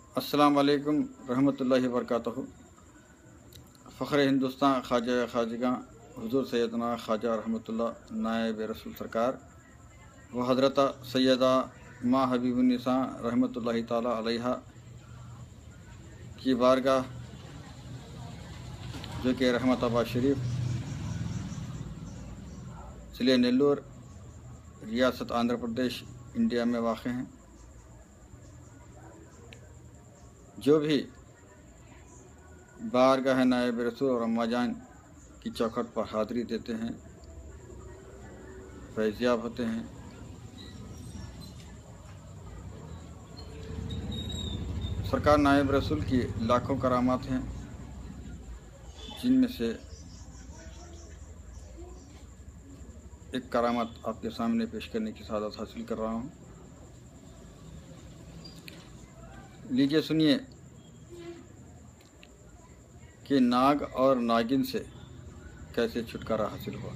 अस्सलाम वालेकुम रहमतुल्लाहि व बरकातहू। फ़ख्र हिंदुस्तान ख्वाजा खाजिगा हुज़ूर सैयदना ख्वाजा रहमतुल्लाह नायब रसूल सरकार व हज़रत सैयदा माँ हबीबुन्निसा रहमतुल्लाहि ताला अलैहा की बारगाह जो कि रहमताबाद शरीफ ज़िले नेल्लोर रियासत आंध्र प्रदेश इंडिया में वाक़ हैं। जो भी बारगाह नायब रसूल और अम्मा जान की चौखट पर हाज़िरी देते हैं, फैज़याब होते हैं। सरकार नायब रसूल की लाखों करामात हैं, जिनमें से एक करामत आपके सामने पेश करने की सआदत हासिल कर रहा हूँ। लीजिए सुनिए कि नाग और नागिन से कैसे छुटकारा हासिल हुआ।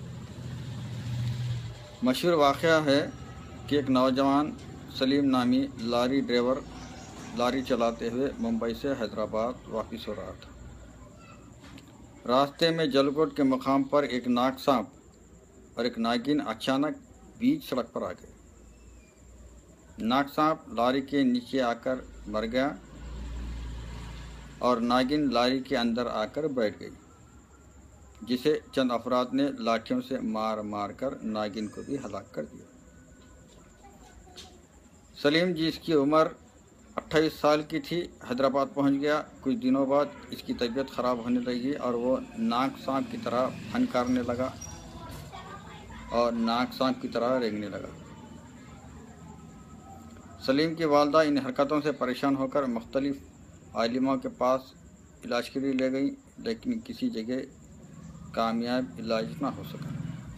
मशहूर वाक़या है कि एक नौजवान सलीम नामी लारी ड्राइवर लारी चलाते हुए मुंबई से हैदराबाद वापस हो रहा था। रास्ते में जलकोट के मुकाम पर एक नाग सांप और एक नागिन अचानक बीच सड़क पर आ गए। नाग सांप लारी के नीचे आकर मर गया और नागिन लारी के अंदर आकर बैठ गई, जिसे चंद अफराद ने लाठियों से मार मार कर नागिन को भी हलाक कर दिया। सलीम, जिसकी उम्र 28 साल की थी, हैदराबाद पहुंच गया। कुछ दिनों बाद इसकी तबीयत ख़राब होने लगी और वो नाग सांप की तरह फनकारने लगा और नाग सांप की तरह रेंगने लगा। सलीम की वालदा इन हरकतों से परेशान होकर मुख्तलिफ आलिमों के पास इलाज के लिए ले गई, लेकिन किसी जगह कामयाब इलाज ना हो सका।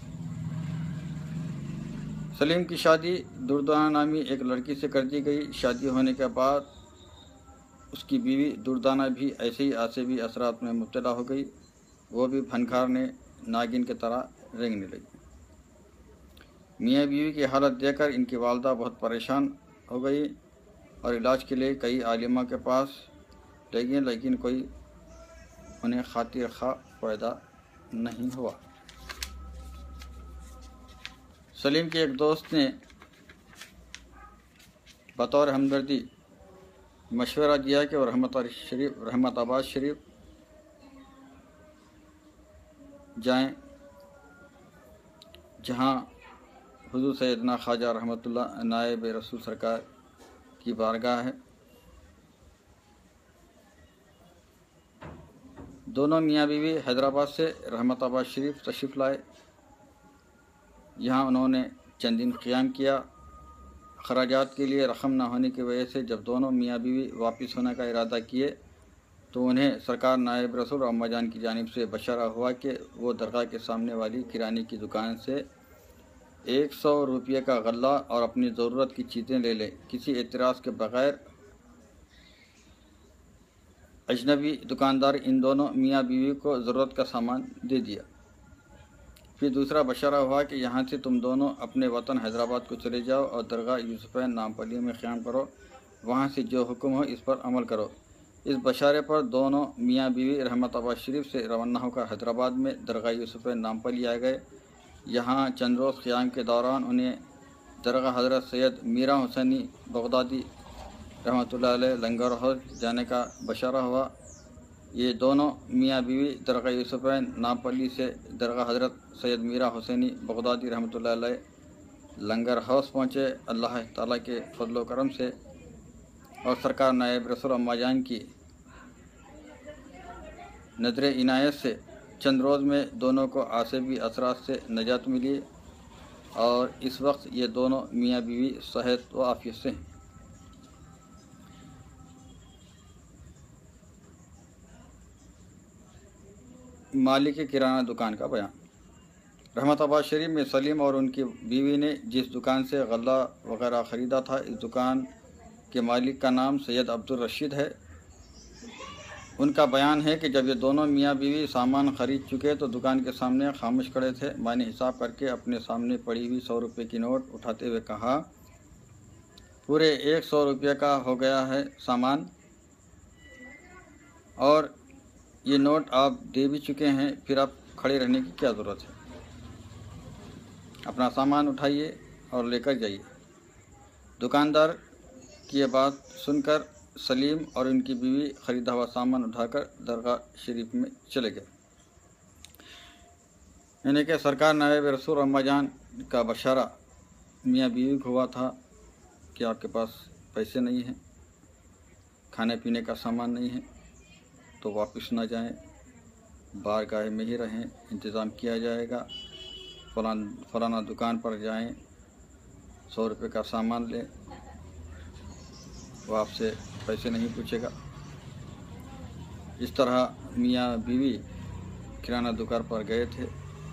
सलीम की शादी दुर्दाना नामी एक लड़की से कर दी गई। शादी होने के बाद उसकी बीवी दुर्दाना भी ऐसे ही आसेबी असरात में मुब्तला हो गई। वो भी फनकारने नागिन की तरह रेंगने लगी। मियाँ बीवी की हालत देखकर इनकी वालदा बहुत परेशान हो गई और इलाज के लिए कई आलिमा के पास ले गई, लेकिन कोई उन्हें खातिर खा पैदा नहीं हुआ। सलीम के एक दोस्त ने बतौर हमदर्दी मशवरा दिया कि वो रहमताबाद शरीफ जाएं, जहां हुज़ूर सैयदना ख्वाजा रहमतुल्लाह नायब रसूल सरकार की बारगाह है। दोनों मियाँ बीवी हैदराबाद से रहमताबाद शरीफ तशरीफ़ लाए। यहाँ उन्होंने चंद दिन क़याम किया। खराजात के लिए रकम न होने की वजह से जब दोनों मियाँ बीवी वापस होने का इरादा किए तो उन्हें सरकार नायब रसूल और अम्मा जान की जानिब से बशारा हुआ कि वो दरगाह के सामने वाली किराने की दुकान से 100 रुपये का गल्ला और अपनी ज़रूरत की चीज़ें ले लें। किसी एतराज़ के बग़ैर अजनबी दुकानदार इन दोनों मियाँ बीवी को ज़रूरत का सामान दे दिया। फिर दूसरा बशारा हुआ कि यहाँ से तुम दोनों अपने वतन हैदराबाद को चले जाओ और दरगाह यूसुफ़ैन नामपल्ली में क़याम करो। वहाँ से जो हुक्म हो इस पर अमल करो। इस बशारे पर दोनों मियाँ बीवी रहमताबाद शरीफ से रवाना होकर हैदराबाद में दरगाह यूसुफ़ैन नामपल्ली आ गए। यहाँ चंद रोज़ क़याम के दौरान उन्हें दरगाह हज़रत सैयद मीरा हुसैनी बगदादी रहमतुल्लाह अलैह लंगर हाउस जाने का बशारा हुआ। ये दोनों मियाँ बीवी दरगाह यूसुफ़ैन नामपल्ली से दरगाह हज़रत सैयद मीरा हुसैनी बगदादी रहमतुल्लाह अलैह लंगर हाउस पहुँचे। अल्लाह ताला के फजल करम से और सरकार नायब रसूल अम्मा जान की नज़र इनायत से चंद रोज़ में दोनों को आसेबी असरात से नजात मिली और इस वक्त ये दोनों मियाँ बीवी सेहत व आफियत से हैं। मालिक किराना दुकान का बयान। रहमताबाद शरीफ में सलीम और उनकी बीवी ने जिस दुकान से गल्ला वगैरह ख़रीदा था, इस दुकान के मालिक का नाम सैयद अब्दुल रशीद है। उनका बयान है कि जब ये दोनों मियाँ बीवी सामान ख़रीद चुके तो दुकान के सामने खामोश खड़े थे। मैंने हिसाब करके अपने सामने पड़ी हुई 100 रुपये की नोट उठाते हुए कहा, पूरे 100 रुपये का हो गया है सामान, और ये नोट आप दे भी चुके हैं, फिर आप खड़े रहने की क्या ज़रूरत है? अपना सामान उठाइए और लेकर जाइए। दुकानदार की यह बात सुनकर सलीम और उनकी बीवी ख़रीदा हुआ सामान उठाकर दरगाह शरीफ में चले गए। यानी कि सरकार नायब रसूल रमज़ान का बशारा मियाँ बीवी को हुआ था कि आपके पास पैसे नहीं हैं, खाने पीने का सामान नहीं है, तो वापस ना जाएं, बारगाह में ही रहें, इंतज़ाम किया जाएगा। फलाना दुकान पर जाएं, 100 रुपये का सामान लें, वो आपसे पैसे नहीं पूछेगा। इस तरह मियाँ बीवी किराना दुकान पर गए थे,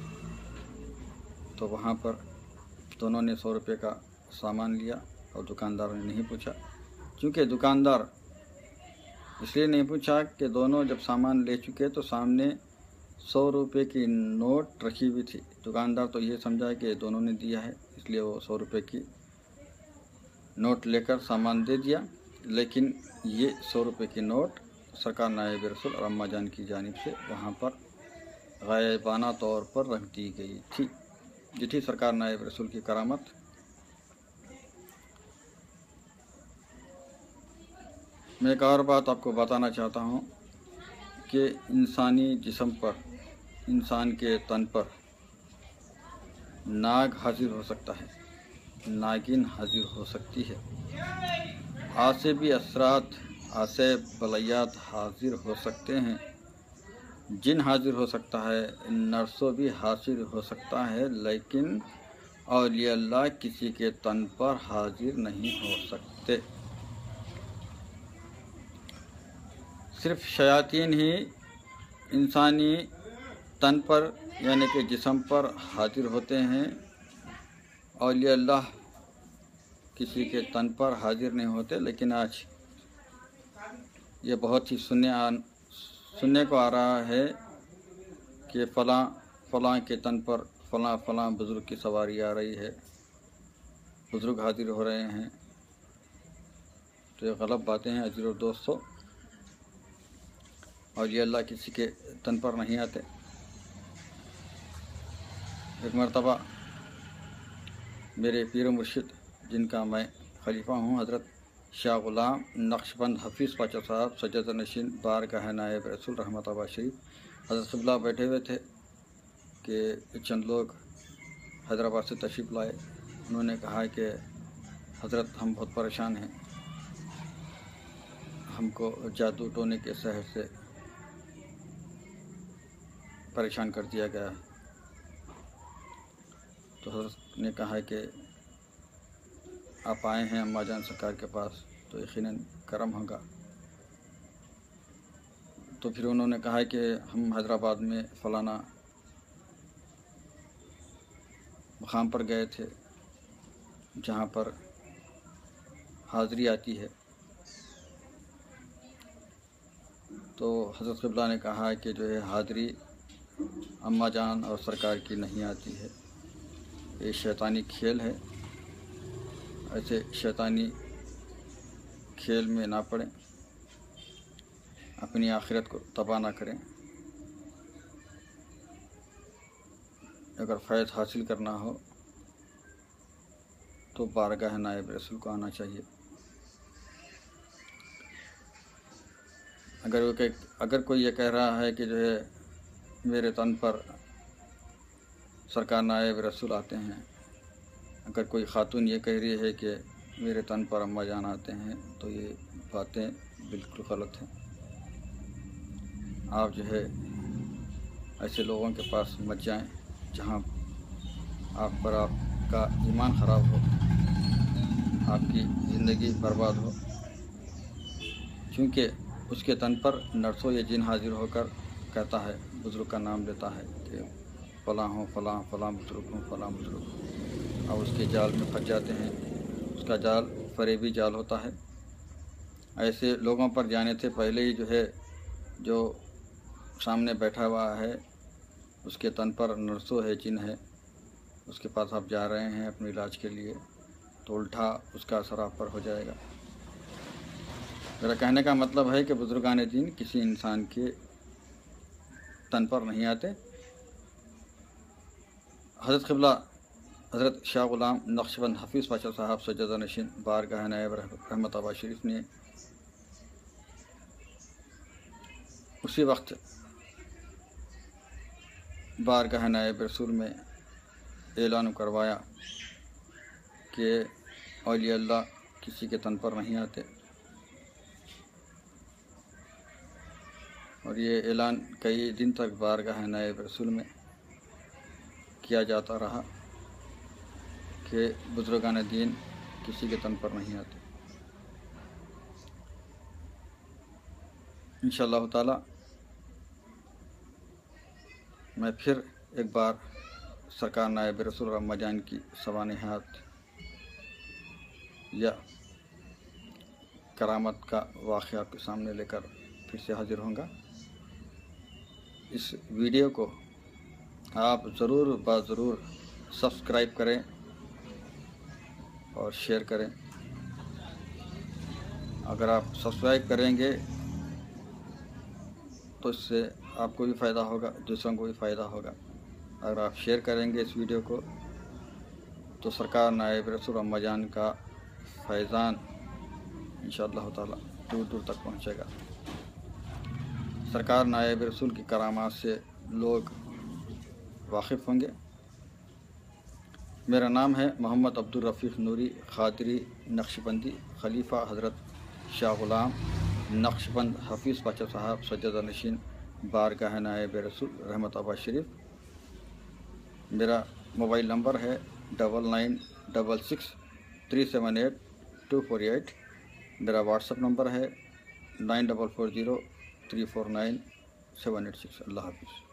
तो वहाँ पर दोनों ने 100 रुपये का सामान लिया और दुकानदार ने नहीं पूछा। क्योंकि दुकानदार इसलिए नहीं पूछा कि दोनों जब सामान ले चुके तो सामने 100 रुपये की नोट रखी हुई थी। दुकानदार तो ये समझा कि दोनों ने दिया है, इसलिए वो 100 रुपये की नोट लेकर सामान दे दिया। लेकिन ये 100 रुपये की नोट सरकार नायब रसूल रमज़ान की जानिब से वहाँ पर गायबाना तौर पर रख दी गई थी। ये थी सरकार नायब रसूल की करामत। मैं एक और बात आपको बताना चाहता हूँ कि इंसानी जिस्म पर, इंसान के तन पर नाग हाजिर हो सकता है, नागिन हाजिर हो सकती है, आसिबी असरात, आसे बलैयात हाजिर हो सकते हैं, जिन हाजिर हो सकता है, नर्सों भी हाजिर हो सकता है, लेकिन औलिया अल्लाह किसी के तन पर हाजिर नहीं हो सकते। सिर्फ शयातीन ही इंसानी तन पर यानी कि जिस्म पर हाजिर होते हैं, औलिया अल्लाह किसी के तन पर हाजिर नहीं होते। लेकिन आज ये बहुत ही सुनने को आ रहा है कि फ़लाँ के तन पर फ़लाँ बुज़ुर्ग की सवारी आ रही है, बुज़ुर्ग हाजिर हो रहे हैं। तो ये गलत बातें हैं अज़ीज़ और दोस्तों। और ये अल्लाह किसी के तन पर नहीं आते। एक मरतबा मेरे पीर मुर्शिद, जिनका मैं खलीफा हूँ, हज़रत शाह ग़ुलाम नक्शबंद हफ़ीज़ पाचा साहब सज्जद नशीन बारगाह नायब रसूल रहमतुल्लाह शरीफ, हज़रत क़िबला बैठे हुए थे कि चंद लोग हैदराबाद से तशरीफ़ लाए। उन्होंने कहा कि हज़रत हम बहुत परेशान हैं, हमको जादू टोने के शहर से परेशान कर दिया गया। तो हज़रत ने कहा कि आप आए हैं अम्मा जान सरकार के पास, तो यकीनन करम होगा। तो फिर उन्होंने कहा कि हम हैदराबाद में फ़लाना मकाम पर गए थे जहाँ पर हाज़री आती है। तो हज़रत क़िबला ने कहा कि जो है हाज़री अम्मा जान और सरकार की नहीं आती है, ये शैतानी खेल है। ऐसे शैतानी खेल में ना पड़ें, अपनी आखिरत को तबाह ना करें। अगर फ़ैज़ हासिल करना हो तो बारगाह नायब रसूल को आना चाहिए। अगर कोई ये कह रहा है कि जो है मेरे तन पर सरकार नायब रसूल आते हैं, अगर कोई ख़ातून ये कह रही है कि मेरे तन पर अम्मा जान आते हैं, तो ये बातें बिल्कुल गलत हैं। आप जो है ऐसे लोगों के पास मत जाएं जहां आपका ईमान ख़राब हो, आपकी ज़िंदगी बर्बाद हो। क्योंकि उसके तन पर नर्सों या जिन हाजिर होकर कहता है, बुज़ुर्ग का नाम लेता है कि फ़लाँ हो, फ़लाँ बुज़ुर्ग हो, फ़लाँ बुज़ुर्ग हो, और उसके जाल में फंस जाते हैं। उसका जाल फरेबी जाल होता है। ऐसे लोगों पर जाने से पहले ही जो है, जो सामने बैठा हुआ है उसके तन पर नर्सों है, जिन है, उसके पास आप जा रहे हैं अपने इलाज के लिए, तो उल्टा उसका असर आप पर हो जाएगा। मेरा कहने का मतलब है कि बुजुर्गान दीन किसी इंसान के तन पर नहीं आते। हज़रत क़िबला हज़रत शाह ग़ुलाम नक्शबंद हफ़ीज़ पाशा साहब सज्जदा नशीन बारगाह नायब रहमताबाद शरीफ ने उसी वक्त बारगाह नायब रसूल में ऐलान करवाया कि औलिया अल्लाह किसी के तन पर नहीं आते, और ये ऐलान कई दिन तक बारगाह नायब रसूल में किया जाता रहा कि बुजुर्गान दीन किसी के तन पर नहीं आते। इंशाअल्लाह ताला मैं फिर एक बार सरकार नायब रसूल अम्मा जान की सवानिहात या करामत का वाक़या आपके सामने लेकर फिर से हाजिर होऊंगा। इस वीडियो को आप ज़रूर ज़रूर सब्सक्राइब करें और शेयर करें। अगर आप सब्सक्राइब करेंगे तो इससे आपको भी फ़ायदा होगा, दूसरों को भी फ़ायदा होगा। अगर आप शेयर करेंगे इस वीडियो को तो सरकार नायब रसूल अम्मा जान का फैज़ान इंशाअल्लाह ताला दूर दूर तक पहुँचेगा। सरकार नायब रसूल की करामात से लोग वाकिफ़ होंगे। मेरा नाम है मोहम्मद अब्दुल रफ़ीक़ नूरी ख़ादरी नक्शबंदी, खलीफा हज़रत शाह ग़ुलाम नक्शबंद हफ़ीज़ पाशा साहब सज्जदा नशीन बारगाह नायब रसूल रहमताबाद शरीफ। मेरा मोबाइल नंबर है 9966378248। मेरा व्हाट्सअप नंबर है 9440349786। अल्लाह हाफ़िज़।